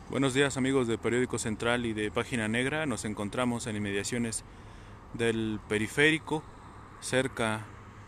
Buenos días amigos de Periódico Central y de Página Negra. Nos encontramos en inmediaciones del periférico, cerca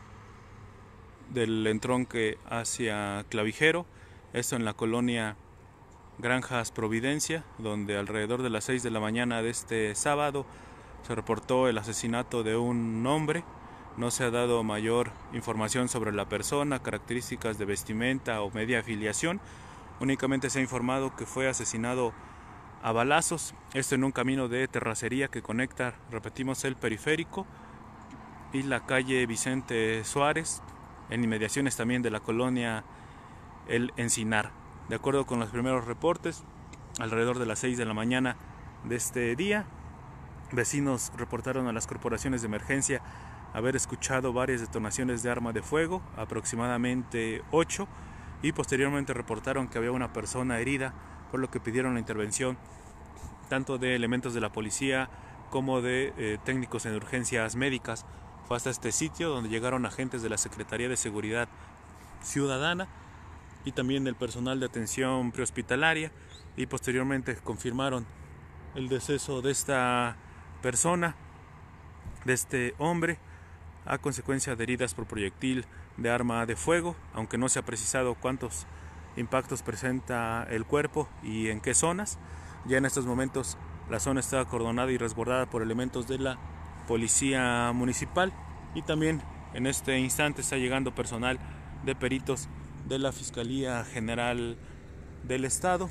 del entronque hacia Clavijero, esto en la colonia Granjas Providencia, donde alrededor de las 6 de la mañana de este sábado se reportó el asesinato de un hombre. No se ha dado mayor información sobre la persona, características de vestimenta o media afiliación. Únicamente se ha informado que fue asesinado a balazos, esto en un camino de terracería que conecta, repetimos, el periférico y la calle Vicente Suárez, en inmediaciones también de la colonia El Encinar. De acuerdo con los primeros reportes, alrededor de las 6 de la mañana de este día, vecinos reportaron a las corporaciones de emergencia haber escuchado varias detonaciones de arma de fuego, aproximadamente 8, y posteriormente reportaron que había una persona herida, por lo que pidieron la intervención tanto de elementos de la policía como de técnicos en urgencias médicas. Fue hasta este sitio donde llegaron agentes de la Secretaría de Seguridad Ciudadana y también del personal de atención prehospitalaria, y posteriormente confirmaron el deceso de esta persona, de este hombre, a consecuencia de heridas por proyectil de arma de fuego, aunque no se ha precisado cuántos impactos presenta el cuerpo y en qué zonas. Ya en estos momentos la zona está acordonada y resguardada por elementos de la policía municipal, y también en este instante está llegando personal de peritos de la Fiscalía General del Estado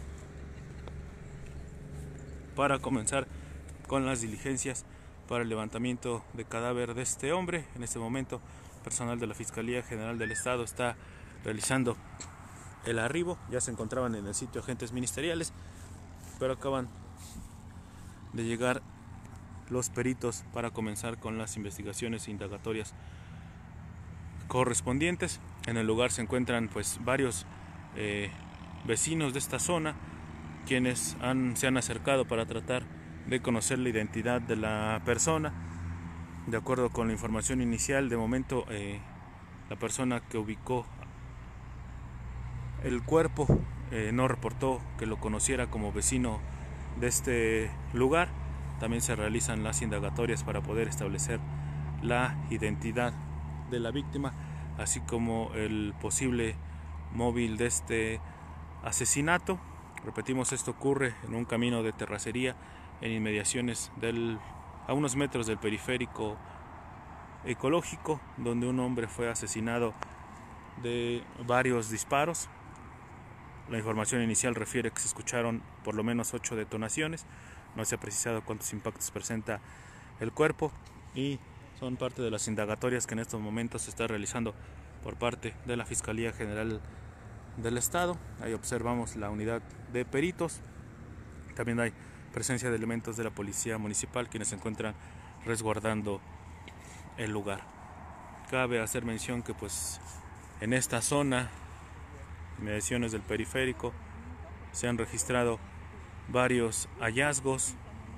para comenzar con las diligencias para el levantamiento de cadáver de este hombre. En este momento, personal de la Fiscalía General del Estado está realizando el arribo. Ya se encontraban en el sitio agentes ministeriales, pero acaban de llegar los peritos para comenzar con las investigaciones e indagatorias correspondientes. En el lugar se encuentran varios vecinos de esta zona, quienes se han acercado para tratar de conocer la identidad de la persona. De acuerdo con la información inicial, de momento la persona que ubicó el cuerpo no reportó que lo conociera como vecino de este lugar. También se realizan las indagatorias para poder establecer la identidad de la víctima, así como el posible móvil de este asesinato. Repetimos, esto ocurre en un camino de terracería en inmediaciones a unos metros del periférico ecológico, donde un hombre fue asesinado de varios disparos. La información inicial refiere que se escucharon por lo menos 8 detonaciones. No se ha precisado cuántos impactos presenta el cuerpo, y son parte de las indagatorias que en estos momentos se está realizando por parte de la Fiscalía General del Estado. Ahí observamos la unidad de peritos. También hay presencia de elementos de la Policía Municipal, quienes se encuentran resguardando el lugar. Cabe hacer mención que en esta zona, inmediaciones del periférico, se han registrado varios hallazgos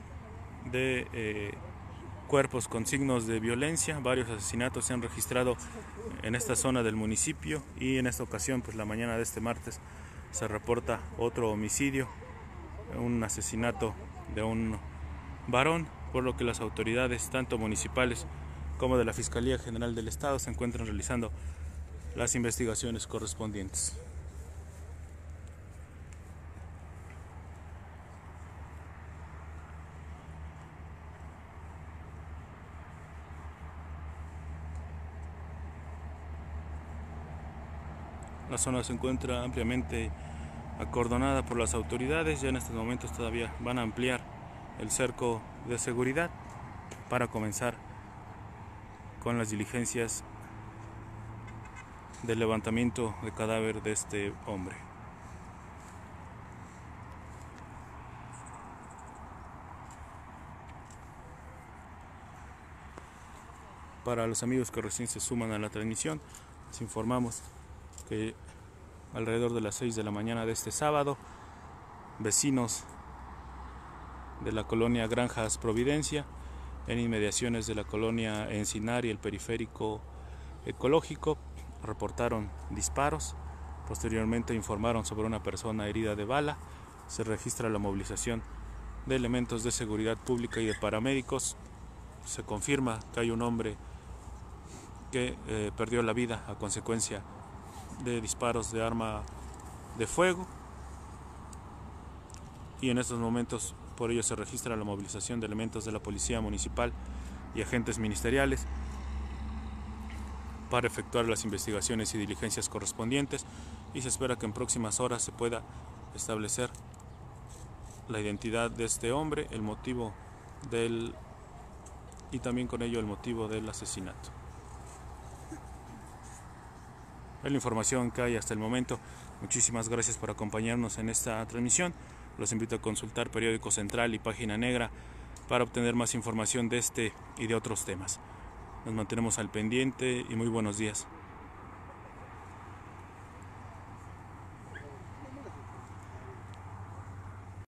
de cuerpos con signos de violencia. Varios asesinatos se han registrado en esta zona del municipio, y en esta ocasión, la mañana de este martes, se reporta otro homicidio, un asesinato de un varón, por lo que las autoridades tanto municipales como de la Fiscalía General del Estado se encuentran realizando las investigaciones correspondientes. La zona se encuentra ampliamente acordonada por las autoridades. Ya en estos momentos todavía van a ampliar el cerco de seguridad para comenzar con las diligencias del levantamiento de cadáver de este hombre. Para los amigos que recién se suman a la transmisión, les informamos que alrededor de las 6 de la mañana de este sábado, vecinos de la colonia Granjas Providencia, en inmediaciones de la colonia Encinar y el periférico ecológico, reportaron disparos. Posteriormente informaron sobre una persona herida de bala. se registra la movilización de elementos de seguridad pública y de paramédicos. Se confirma que hay un hombre que perdió la vida a consecuencia de disparos de arma de fuego, y en estos momentos por ello se registra la movilización de elementos de la Policía Municipal y agentes ministeriales para efectuar las investigaciones y diligencias correspondientes, y se espera que en próximas horas se pueda establecer la identidad de este hombre, el motivo y también con ello el motivo del asesinato. Es la información que hay hasta el momento. Muchísimas gracias por acompañarnos en esta transmisión. Los invito a consultar Periódico Central y Página Negra para obtener más información de este y de otros temas. Nos mantenemos al pendiente y muy buenos días.